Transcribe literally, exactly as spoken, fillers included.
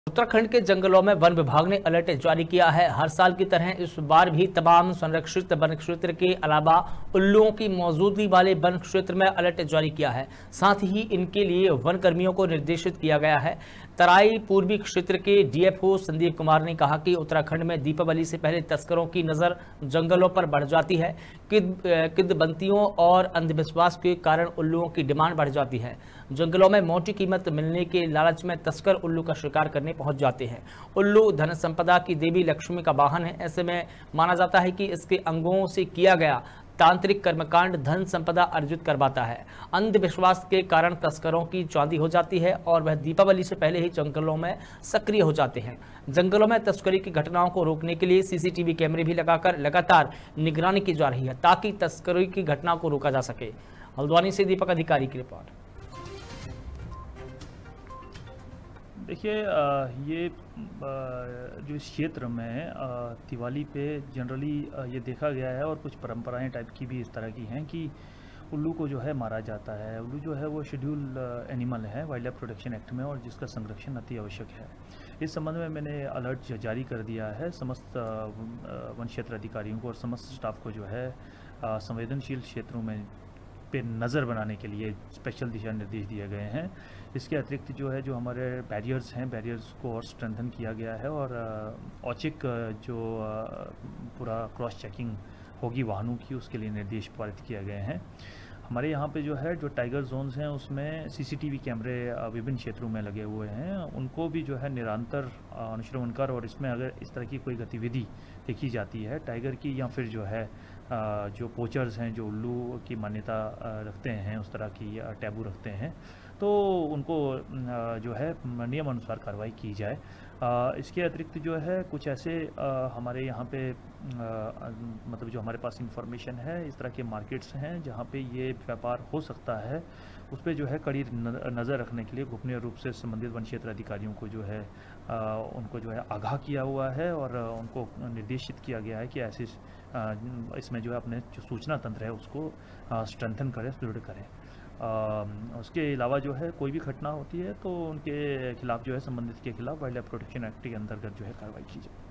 उत्तराखंड के जंगलों में वन विभाग ने अलर्ट जारी किया है। हर साल की तरह इस बार भी तमाम संरक्षित वन क्षेत्र के अलावा उल्लुओं की मौजूदगी वाले वन क्षेत्र में अलर्ट जारी किया है। साथ ही इनके लिए वन कर्मियों को निर्देशित किया गया है। तराई पूर्वी क्षेत्र के डीएफओ संदीप कुमार ने कहा कि उत्तराखंड में दीपावली से पहले तस्करों की नजर जंगलों पर बढ़ जाती है। किद्वंतियों और अंधविश्वास के कारण उल्लुओं की डिमांड बढ़ जाती है। जंगलों में मोटी कीमत मिलने के लालच में तस्कर उल्लू का शिकार करने पहुंच जाते हैं। उल्लू धन संपदा की देवी लक्ष्मी का वाहन है। ऐसे में माना जाता है कि इसके अंगों से किया गया तांत्रिक कर्मकांड धन संपदा अर्जित करवाता है। अंधविश्वास के कारण तस्करों की चांदी हो जाती है और वह दीपावली से पहले ही जंगलों में सक्रिय हो जाते हैं। जंगलों में तस्करी की घटनाओं को रोकने के लिए सीसीटीवी कैमरे भी लगाकर लगातार निगरानी की जा रही है ताकि तस्करी की घटनाओं को रोका जा सके। हल्द्वानी से दीपक अधिकारी की रिपोर्ट। देखिए, ये जो इस क्षेत्र में दिवाली पे जनरली ये देखा गया है और कुछ परंपराएं टाइप की भी इस तरह की हैं कि उल्लू को जो है मारा जाता है। उल्लू जो है वो शेड्यूल एनिमल है वाइल्ड लाइफ प्रोटेक्शन एक्ट में और जिसका संरक्षण अति आवश्यक है। इस संबंध में मैंने अलर्ट जारी कर दिया है समस्त वन क्षेत्र अधिकारियों को और समस्त स्टाफ को जो है संवेदनशील क्षेत्रों में पे नज़र बनाने के लिए स्पेशल दिशा निर्देश दिए गए हैं। इसके अतिरिक्त जो है जो हमारे बैरियर्स हैं बैरियर्स को और स्ट्रेंथन किया गया है और औचक जो पूरा क्रॉस चेकिंग होगी वाहनों की उसके लिए निर्देश पारित किए गए हैं। हमारे यहाँ पे जो है जो टाइगर जोन्स हैं उसमें सीसीटीवी कैमरे विभिन्न क्षेत्रों में लगे हुए हैं। उनको भी जो है निरंतर अनुश्रवण कर और इसमें अगर इस तरह की कोई गतिविधि देखी जाती है टाइगर की या फिर जो है जो पोचर्स हैं जो उल्लू की मान्यता रखते हैं उस तरह की टैबू रखते हैं तो उनको जो है नियम अनुसार कार्रवाई की जाए। इसके अतिरिक्त जो है कुछ ऐसे हमारे यहाँ पे मतलब जो हमारे पास इंफॉर्मेशन है इस तरह के मार्केट्स हैं जहाँ पे ये व्यापार हो सकता है उस पर जो है कड़ी नज़र रखने के लिए गोपनीय रूप से संबंधित वन क्षेत्र अधिकारियों को जो है उनको जो है आगाह किया हुआ है और उनको निर्देशित किया गया है कि ऐसे इसमें जो है अपने जो सूचना तंत्र है उसको स्ट्रेंथन करें, सुदृढ़ करें। उसके अलावा जो है कोई भी घटना होती है तो उनके खिलाफ जो है संबंधित के खिलाफ वाइल्ड लाइफ प्रोटेक्शन एक्ट के अंतर्गत जो है कार्रवाई की जाए।